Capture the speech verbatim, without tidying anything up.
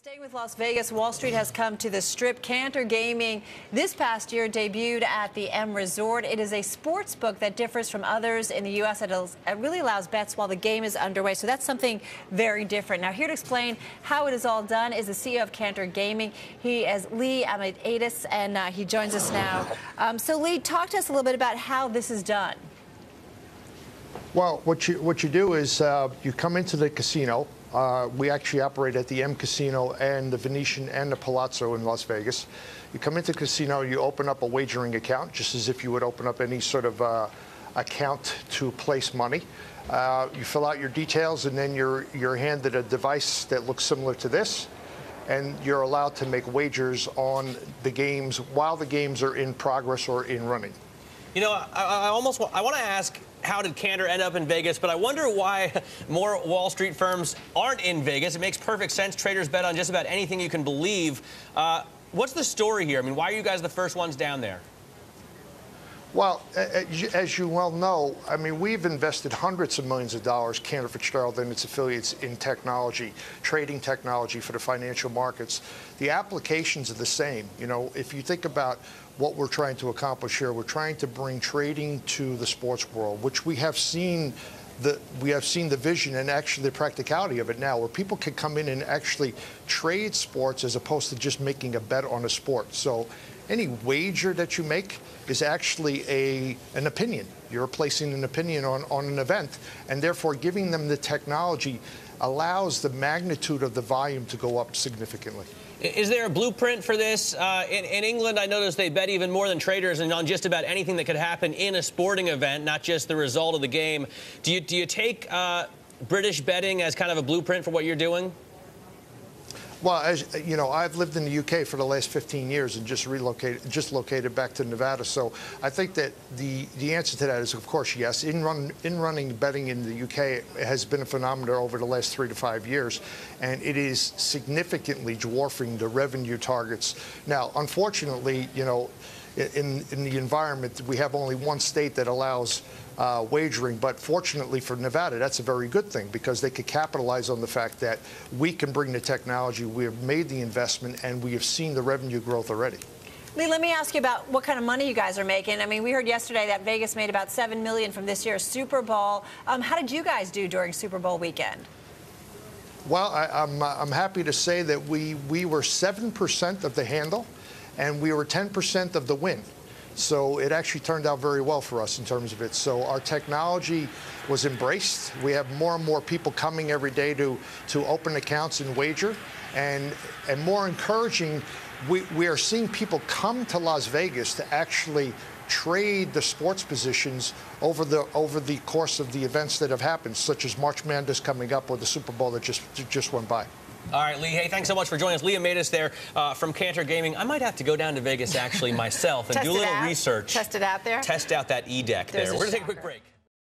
Staying with Las Vegas, Wall Street has come to the Strip. Cantor Gaming this past year debuted at the M Resort. It is a sports book that differs from others in the U S It really allows bets while the game is underway, so that's something very different. Now, here to explain how it is all done is the C E O of Cantor Gaming. He is Lee Amidadis, and uh, he joins us now. Um, so, Lee, talk to us a little bit about how this is done. Well, what you what you do is uh, you come into the casino. Uh, we actually operate at the M Casino and the Venetian and the Palazzo in Las Vegas. You come into the casino, you open up a wagering account, just as if you would open up any sort of uh, account to place money. Uh, you fill out your details, and then you're you're handed a device that looks similar to this, and you're allowed to make wagers on the games while the games are in progress or in running. You know, I, I almost I want to ask, how did Cantor end up in Vegas? But I wonder why more Wall Street firms aren't in Vegas. It makes perfect sense. Traders bet on just about anything you can believe. Uh, what's the story here? I mean, why are you guys the first ones down there? Well, as you well know, I mean, we've invested hundreds of millions of dollars, Cantor Fitzgerald and its affiliates, in technology, trading technology for the financial markets. The applications are the same. You know, if you think about what we're trying to accomplish here, we're trying to bring trading to the sports world, which we have seen the we have seen the vision and actually the practicality of it now, where people can come in and actually trade sports as opposed to just making a bet on a sport. So any wager that you make is actually a an opinion. You're placing an opinion on, on an event, and therefore giving them the technology allows the magnitude of the volume to go up significantly. Is there a blueprint for this? Uh, in, in England, I noticed they bet even more than traders and on just about anything that could happen in a sporting event, not just the result of the game. Do you, do you take uh, British betting as kind of a blueprint for what you're doing? Well, as you know, I've lived in the U K for the last fifteen years and just relocated, just located back to Nevada. So I think that the the answer to that is, of course, yes. In run in running betting in the U K has been a phenomenon over the last three to five years, and it is significantly dwarfing the revenue targets. Now, unfortunately, you know, in in the environment, we have only one state that allows Uh, wagering, but fortunately for Nevada, that's a very good thing, because they could capitalize on the fact that we can bring the technology, we have made the investment, and we have seen the revenue growth already. Lee, let me ask you about what kind of money you guys are making. I mean, we heard yesterday that Vegas made about seven million dollars from this year's Super Bowl. Um, how did you guys do during Super Bowl weekend? Well, I, I'm, I'm happy to say that we, we were seven percent of the handle, and we were ten percent of the win. So it actually turned out very well for us in terms of it. So our technology was embraced. We have more and more people coming every day to, to open accounts and wager. And, and more encouraging, we, we are seeing people come to Las Vegas to actually trade the sports positions over the over the course of the events that have happened, such as March Madness coming up or the Super Bowl that just, just went by. All right, Lee, hey, thanks so much for joining us. Lee Amidadis there uh, from Cantor Gaming. I might have to go down to Vegas, actually, myself and do a little out. research. Test it out there? Test out that E-deck there. We're going to take a quick break.